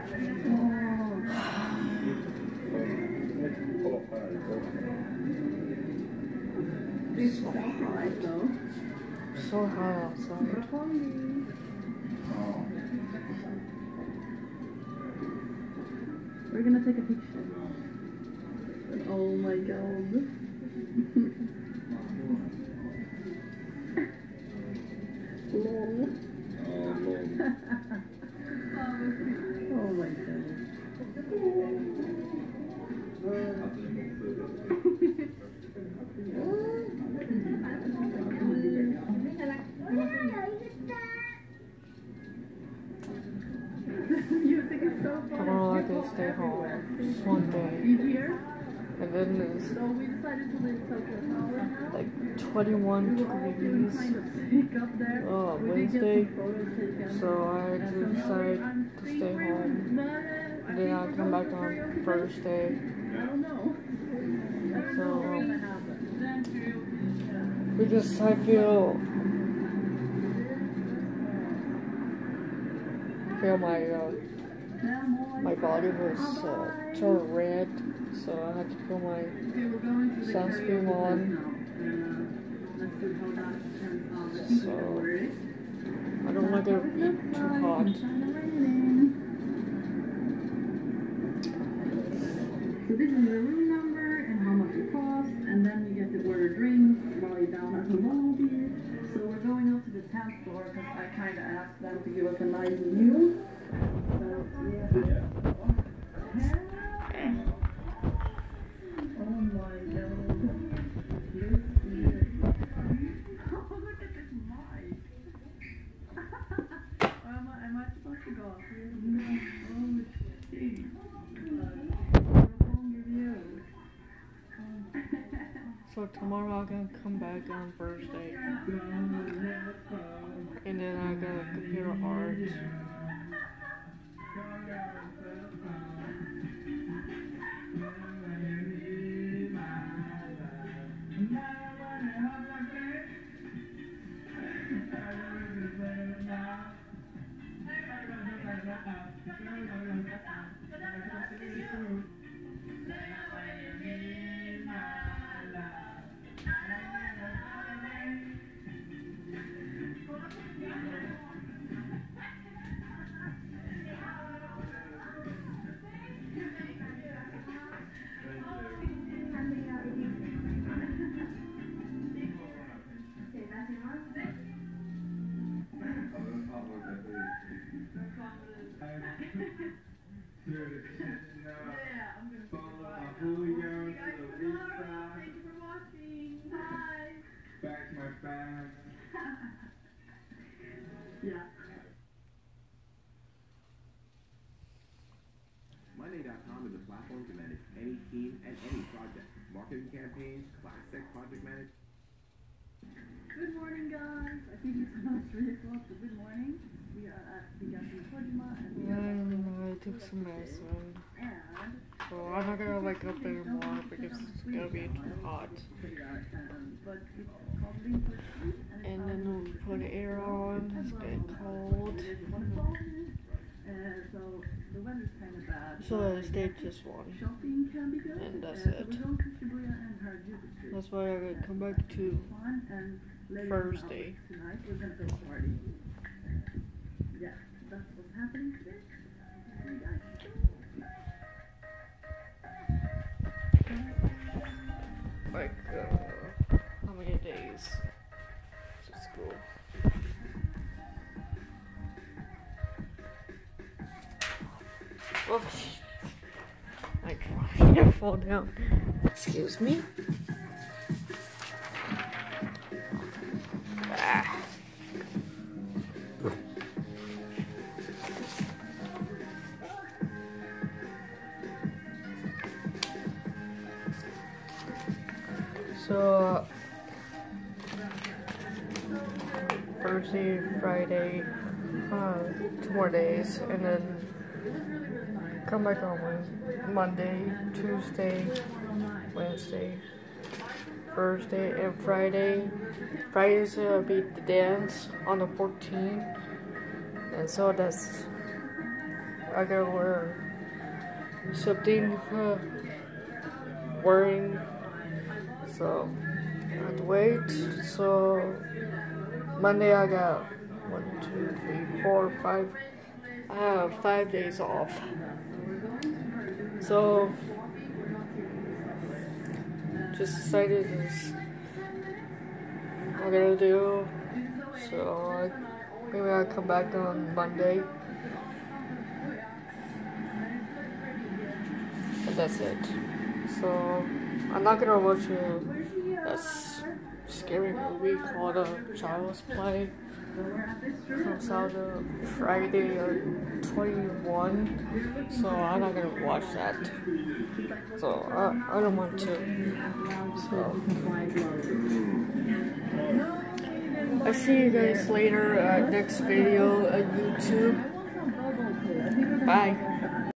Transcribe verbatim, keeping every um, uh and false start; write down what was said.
It's so hot though. So hot outside. We're gonna take a picture. Oh my god. Lol. Oh my god. You think it's so funny? Tomorrow I can stay home just one day. You here? And then it's So we decided to leave Tokyo Tower now. like twenty-one degrees. Kind of sick up there. Oh, We did get Wednesday. some photos taken. So I had to decide to stay home. And then I'll come back on Thursday. I don't know. So, What's gonna happen? because I feel feel my uh, my body was uh, turned red, so I had to put my sunscreen on. So I don't want it to be too hot. So this is the room number and how much it costs, and then you get to order drinks while you're down at the lobby. So we're going up to the tenth floor because I kind of asked them to give us a nice view. So yeah. Oh my god. Look here. Oh, look at this mic. am, I, am I supposed to go up here? No. Oh shit. So tomorrow I'm gonna come back on Thursday, and then I got computer arts. Yeah. Monday dot com is a platform to manage any team and any project. Marketing campaigns, classic project management. Good morning, guys. I think it's about three o'clock. So good morning. We are at the Yasu Kojima and we And I took some medicine. and So I'm not gonna wake up anymore because it's gonna be too hot. um, but it's called Lean for Sleep, and And then we put the air on, it's getting cold. uh, so the weather's kind of bad. So I stayed just one. Shopping can be good. And that's uh, it. So we're going to Shibuya and Harajuku Street. That's why I'm gonna come back to Fun, and later Thursday. on tonight we're gonna go party. Yeah, that's what's happening today. Okay, guys. like uh, how many days to school. Oh, my God, I fall down. Excuse me. Ah. So, Thursday, Friday, uh, two more days, and then come back on Monday, Tuesday, Wednesday, Thursday, and Friday. Friday's gonna be the dance on the fourteenth, and so that's I gotta wear something uh, wearing, so I have to wait. So Monday I got one, two, three, four, five. I have five days off. So just decided this I'm gonna do. So I, maybe I'll come back on Monday. And that's it. So I'm not gonna watch a, a scary movie called uh, Child's Play. Comes out uh, Friday or twenty-one. So I'm not gonna watch that. So I, I don't want to. So I'll see you guys later. Uh, next video on YouTube. Bye.